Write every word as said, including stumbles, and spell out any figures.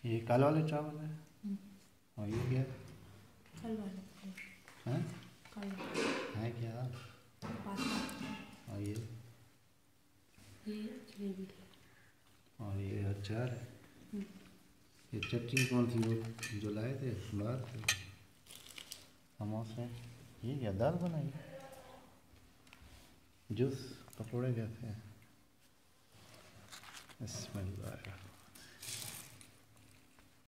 ये कल वाले चावल है। और ये क्या है? कल वाले हैं? कल है क्या? पास्ता। और ये ये जलेबी। और ये अचार है। ये चटनी कौन सी वो जो लाए थे बाहर से? समोसे। ये क्या दाल बनाई? जूस पकौड़े क्या थे? बिस्मिल्लाह।